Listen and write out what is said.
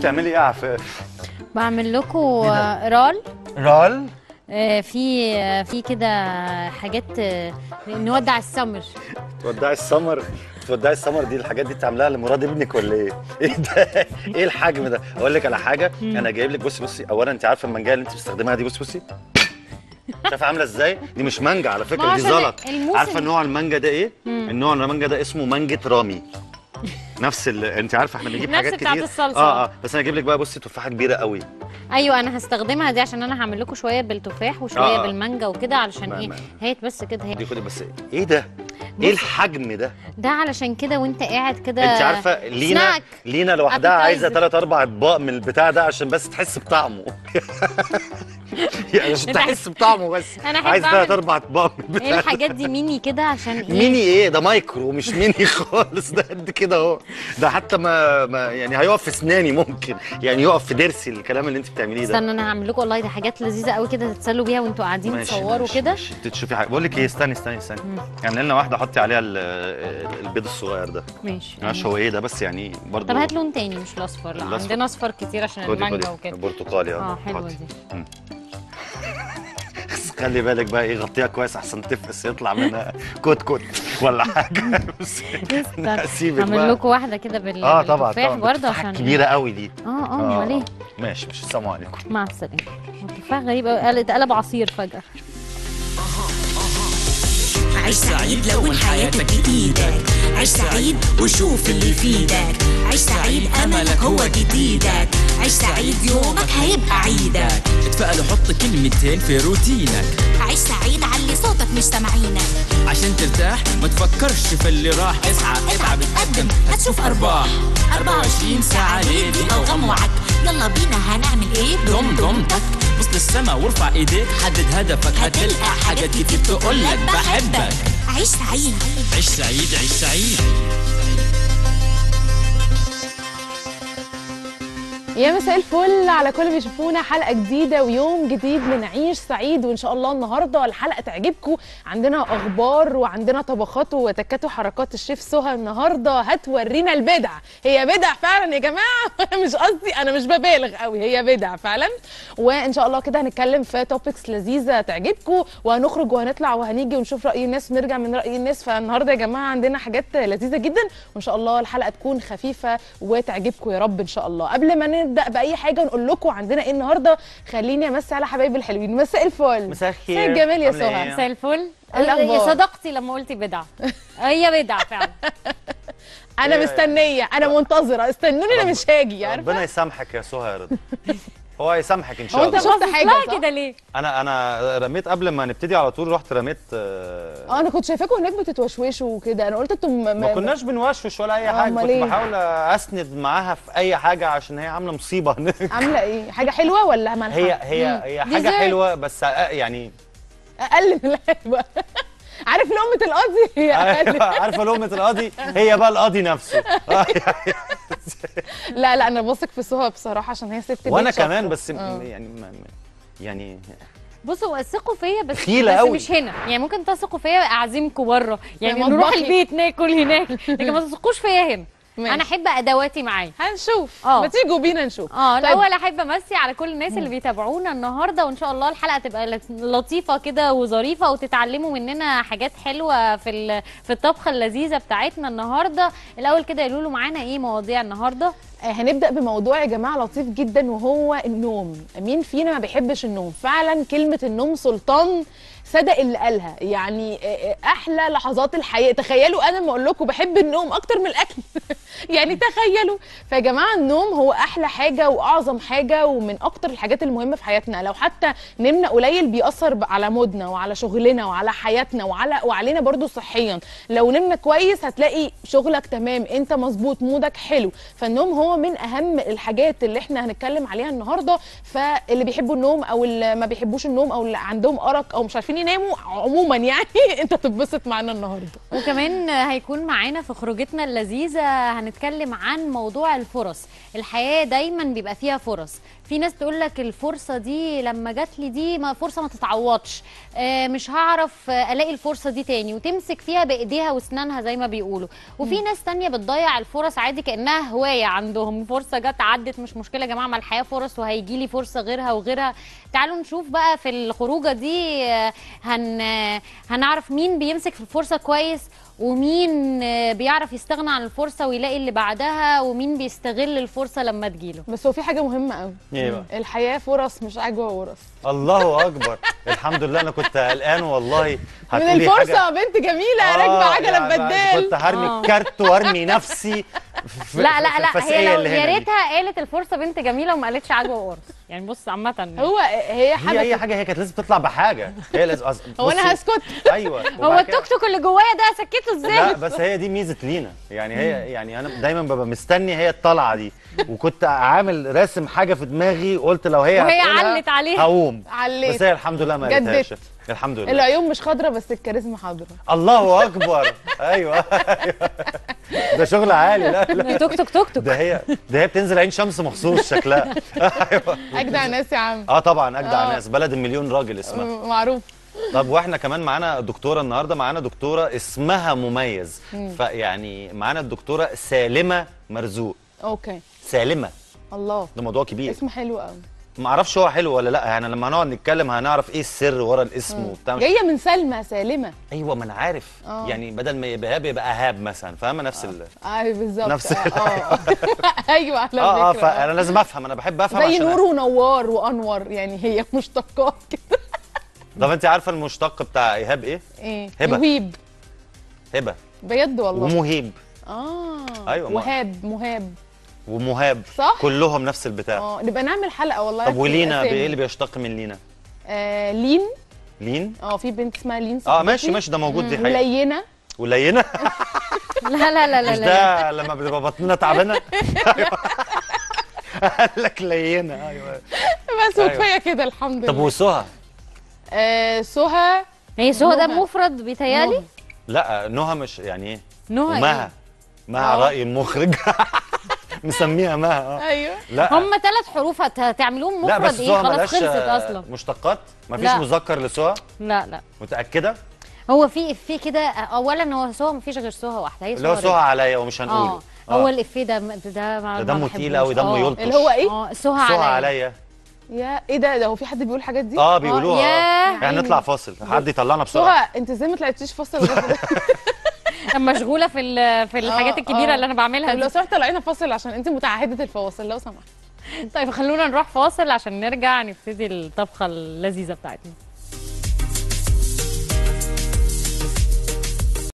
بتعملي ايه يا عفاف؟ بعمل لكم رال. رال؟ في كده حاجات نودع السمر. تودعي السمر؟ تودعي السمر دي الحاجات دي بتعملها لمراد ابنك ولا ايه؟ ايه ده؟ ايه الحجم ده؟ اقول لك على حاجه، انا جايب لك بصي اولا انت عارفه المانجا اللي انت بتستخدمها دي، بصي شايفه عامله ازاي؟ دي مش مانجا على فكره، دي زلط. عارفه نوع المانجا ده ايه؟ النوع المانجا ده اسمه مانجة رامي. نفس انت عارفه احنا بنجيب حاجات كتير. نفس بتاعت الصلصه. بس انا اجيب لك بقى بصي تفاحه كبيره قوي. ايوه انا هستخدمها دي عشان انا هعمل لكم شويه بالتفاح وشويه بالمانجا وكده، علشان ايه؟ هات بس كده هات. دي خدي بس. ايه ده؟ ايه الحجم ده؟ ده علشان كده وانت قاعد كده. انت عارفه لينا لوحدها عايزه 3 4 اطباق من البتاع ده عشان بس تحس بطعمه. يعني عشان تحس بطعمه بس. عايز 3 4 اطباق من البتاع. ايه الحاجات دي ميني كده عشان ايه؟ ميني ايه ده؟ مايكرو مش ميني خالص. ده قد كده اهو. ده حتى ما يعني هيقف في اسناني ممكن، يعني يقف في ضرسي الكلام اللي انت بتعمليه ده. استنى انا هعمل لكم والله، دي حاجات لذيذه قوي كده تتسلوا بيها وانتوا قاعدين تصوروا كده. تشوفي حاجه. بقول لك ايه، استني يعني لنا واحده حطي عليها البيض الصغير ده. ماشي. معرفش هو ايه ده بس يعني برضه. طب هات لون تاني مش الاصفر. لا عندنا اصفر كتير عشان المانجا وكده. برتقالي. حلوه دي. خلي بالك بقى ايه، غطيها كويس احسن تفقس يطلع منها كوت ولا حاجه. هسيبك بقى. هعمل لكم واحده كده بالتفاح برضه عشان كبيره قوي دي. امال ايه؟ ماشي السلام عليكم. مع السلامه. التفاح غريب قوي، اتقلب عصير فجاه. عيش سعيد لون حياتك بإيدك، عيش سعيد وشوف اللي يفيدك، عيش سعيد أملك هو جديدك، عيش سعيد يومك هيبقى عيدك، اتفائل وحط كلمتين في روتينك، عيش سعيد علي صوتك مش سامعينك، عشان ترتاح ما تفكرش في اللي راح، اسعى اتعب اتقدم هتشوف أرباح، 24 ساعة ليدي أو غم وعك، يلا بينا هنعمل ايه؟ ضمتك بص للسما وارفع ايديك، حدد هدفك هتلقى حاجات كتير تقولك بحبك. عيش سعيد عيش سعيد عيش سعيد. يا مساء الفل على كل اللي بيشوفونا، حلقه جديده ويوم جديد من عيش سعيد، وان شاء الله النهارده الحلقه تعجبكم. عندنا اخبار وعندنا طبخات وتكات وحركات. الشيف سهى النهارده هتورينا البدع. هي بدع فعلا يا جماعه. مش قصدي، انا مش ببالغ قوي، هي بدع فعلا. وان شاء الله كده هنتكلم في توبكس لذيذه تعجبكم، وهنخرج وهنطلع وهنيجي ونشوف راي الناس ونرجع من راي الناس. فالنهارده يا جماعه عندنا حاجات لذيذه جدا، وان شاء الله الحلقه تكون خفيفه وتعجبكم يا رب ان شاء الله. قبل ما نبدا باي حاجه نقول لكم عندنا ايه النهارده، خليني امسي على حبايبي الحلوين. مساء الفل. مساء الخير. مساء الجمال يا سهى. مساء الفل. الاخبار؟ صدقتي لما قلتي بدعه. هي بدعه فعلا. انا مستنيه، انا منتظره، استنوني انا مش هاجي. عارفه ربنا يسامحك يا سهى يا رضا. هو هيسامحك ان شاء الله. هو انت شفت حاجه كده ليه؟ انا رميت قبل ما نبتدي على طول، رحت رميت. انا كنت شايفاكم هناك بتتوشوشوا وكده، انا قلت انتم ما كناش بنوشوش ولا اي حاجه، كنت بحاول اسند معاها في اي حاجه عشان هي عامله مصيبه هناك. عامله ايه؟ حاجه حلوه ولا مالحه؟ هي حاجه حلوه بس يعني اقل من الحلوه. عارف لقمه القاضي هي اقل. عارفه لقمه القاضي هي بقى القاضي نفسه. لا انا بثق في سهى بصراحه عشان هي ست بيت. وانا كمان بس يعني بصوا ثقوا فيا بس قوي. مش هنا، يعني ممكن تثقوا فيا اعزمكم بره، يعني نروح البيت ناكل هناك، لكن ما تثقوش فيا هنا. ماشي. انا احب ادواتي معايا. هنشوف. ما تيجوا بينا نشوف. الاول احب امسي على كل الناس اللي بيتابعونا النهارده، وان شاء الله الحلقه تبقى لطيفه كده وظريفه وتتعلموا مننا حاجات حلوه في الطبخه اللذيذه بتاعتنا النهارده. الاول كده قولوا له معانا ايه مواضيع النهارده. هنبدا بموضوع يا جماعه لطيف جدا، وهو النوم. مين فينا ما بيحبش النوم؟ فعلا كلمه النوم سلطان، صدق اللي قالها. يعني احلى لحظات الحياه. تخيلوا انا لما اقول لكم بحب النوم اكتر من الاكل. يعني تخيلوا. فيا جماعه النوم هو احلى حاجه واعظم حاجه ومن اكتر الحاجات المهمه في حياتنا. لو حتى نمنا قليل بيأثر على مودنا وعلى شغلنا وعلى حياتنا وعلينا برضو صحيا. لو نمنا كويس هتلاقي شغلك تمام، انت مظبوط، مودك حلو. فالنوم هو من اهم الحاجات اللي احنا هنتكلم عليها النهارده. فاللي بيحبوا النوم او اللي ما بيحبوش النوم او اللي عندهم ارق او مش عارفين يناموا عموما يعني انت تتبسط معانا النهارده. وكمان هيكون معانا في خروجتنا اللذيذة هنتكلم عن موضوع الفرص. الحياة دايما بيبقى فيها فرص. في ناس تقول لك الفرصة دي لما جات لي دي فرصة ما تتعوضش، مش هعرف الاقي الفرصة دي تاني، وتمسك فيها بايديها واسنانها زي ما بيقولوا. وفي ناس تانية بتضيع الفرص عادي كأنها هواية عندهم، فرصة جت عدت مش مشكلة يا جماعة، ما الحياة فرص وهيجي لي فرصة غيرها وغيرها. تعالوا نشوف بقى في الخروجة دي هنعرف مين بيمسك في الفرصة كويس، ومين بيعرف يستغنى عن الفرصة ويلاقي اللي بعدها، ومين بيستغل الفرصة لما تجيله. بس هو في حاجه مهمه قوي، ايه بقى؟ الحياه فرص مش عجوه ورص. الله اكبر. الحمد لله. انا كنت قلقان والله من الفرصه يا بنت جميله راكبه عجله بدال. كنت هرمي الكارت وارمي نفسي لا لا لا، الفسقية هي لو اللي يا هنا دي. ريتها قالت الفرصه بنت جميله وما قالتش عجوه وقرص. يعني بص عامه هي هي اي حاجه، هي كانت لازم تطلع بحاجه. هي لازم هو انا بصي، هسكت؟ ايوه. هو وبعد كده- التوك توك اللي جوايا ده سكته ازاي؟ لا بس هي دي ميزه لينا يعني. هي يعني انا دايما ببقى مستني هي الطلعه دي، وكنت عامل راسم حاجه في دماغي، قلت لو هي وهي هتقولها علت عليها. هقوم. عليت. بس هي الحمد لله ما جدت. قالتهاش. الحمد لله. العيون مش خضرة بس الكاريزما حاضره. الله اكبر. ايوه ايوه. ده شغل عالي. لا لا، توك توك توك توك. ده هي بتنزل عين شمس مخصوص شكلها. ايوه. اجدع ناس يا عم. طبعا اجدع ناس، بلد المليون راجل اسمها. معروف. طب واحنا كمان معانا دكتوره النهارده، معانا دكتوره اسمها مميز. فيعني معانا الدكتوره سالمه مرزوق. اوكي. سالمه، الله، ده موضوع كبير. اسم حلو قوي. ما اعرفش هو حلو ولا لا، يعني لما هنقعد نتكلم هنعرف ايه السر ورا الاسم وبتاع. جايه من سلمى سالمه. ايوه ما انا عارف. يعني بدل ما يبقى هاب يبقى هاب مثلا، فاهمه؟ نفس بالظبط. نفس ايوه على فكره. فانا لازم افهم، انا بحب افهم زي عشان نور ونوار وانور، يعني هي مشتقات كده. طب انت عارفه المشتق بتاع ايهاب ايه؟ ايه؟ هبة. مهيب. هبه بجد والله. ومهيب. ايوه. مهاب ومهاب، صح؟ كلهم نفس البتاع. نبقى نعمل حلقه والله. طب ولينا بايه اللي بيشتق من لينا؟ لين. لين؟ في بنت اسمها لين. ماشي ده موجود، دي حقيقة. ولينه. ولينه؟ لا لا لا لا مش ده لما بتبقى بطننا تعبانه؟ قال لك لينه. ايوه بس وكفايه كده الحمد لله. طب وسهى؟ سهى. هي سهى ده مفرد بيتهيألي؟ لا نهى مش يعني ايه؟ نهى ومها. مها رأي المخرج. مسميها مها. ايوه. لا هم 3 حروف هتعملوهم لا مفرد بس ايه؟ سهى خلاص ملهاش خلصت اصلا. مشتقات؟ مفيش لا. مذكر لسهى؟ لا متأكدة؟ هو في افيه كده، اولا هو سهى مفيش غير سهى واحده، هي اللي هو سهى سهى عليا ومش هنقوله. هو الافيه ده دمه تقيل قوي، دمه يلطش. اللي هو ايه؟ سهى عليا. يا ايه ده هو في حد بيقول الحاجات دي؟ بيقولوها. يعني نطلع فاصل، حد يطلعنا بسرعه. سهى انت ازاي ما طلعتيش فاصل؟ مشغوله في الحاجات الكبيره اللي انا بعملها لو سمحت طلعينا فاصل عشان انت متعهده الفواصل لو سمحت. طيب خلونا نروح فاصل عشان نرجع نبتدي الطبخه اللذيذه بتاعتنا.